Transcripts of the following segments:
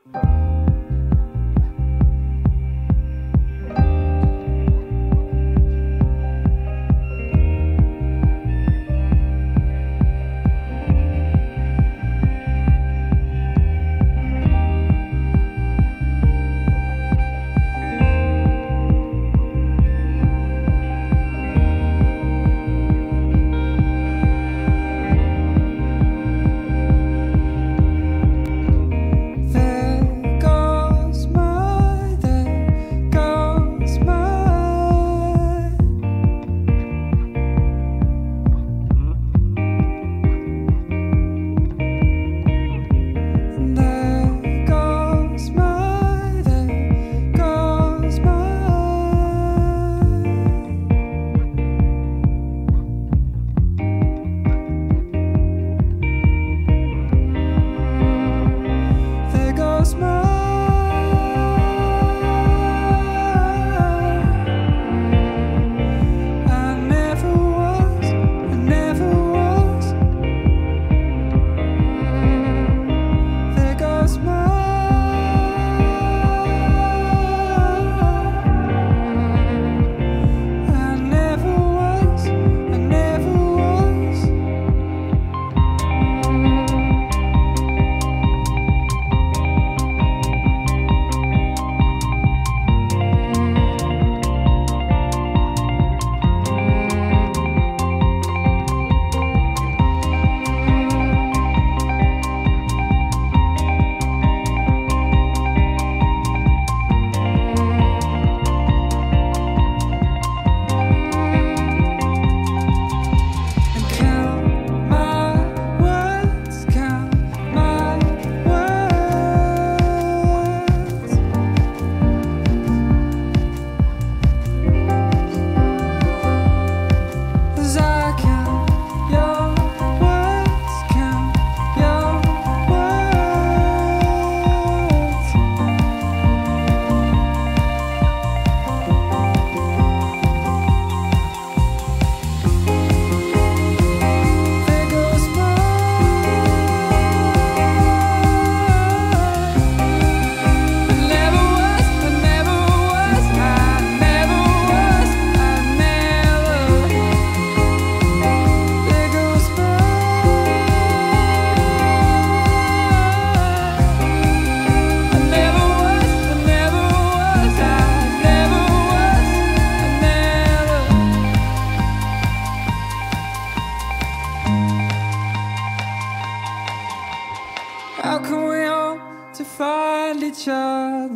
How can we hope to find each other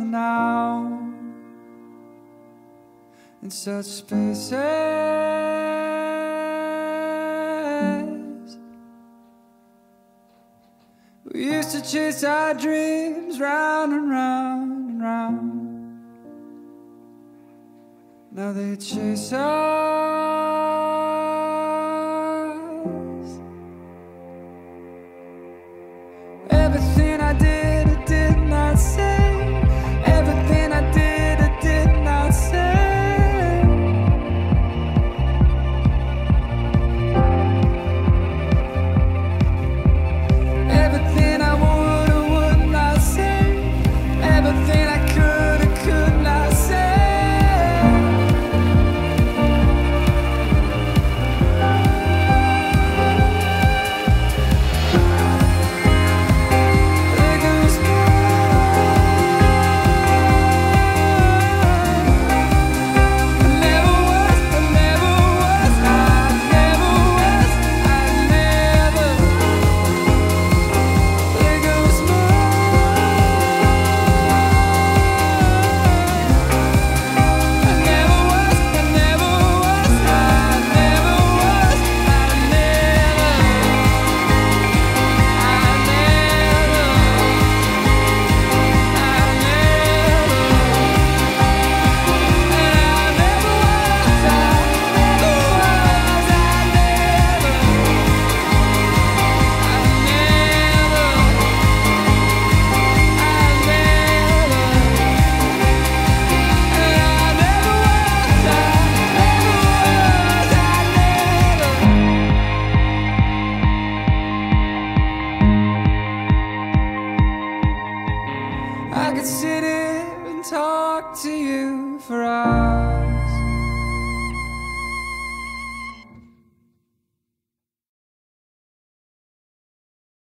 now in such spaces? We used to chase our dreams round and round and round. Now they chase us. Everything I did not say. Everything I did not say. Everything I would not say. Everything I could not say. I could sit here and talk to you for hours.